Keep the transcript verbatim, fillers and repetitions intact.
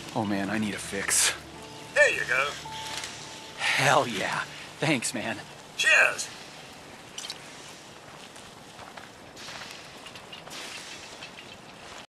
Oh man, I need a fix. There you go. Hell yeah. Thanks, man. Cheers.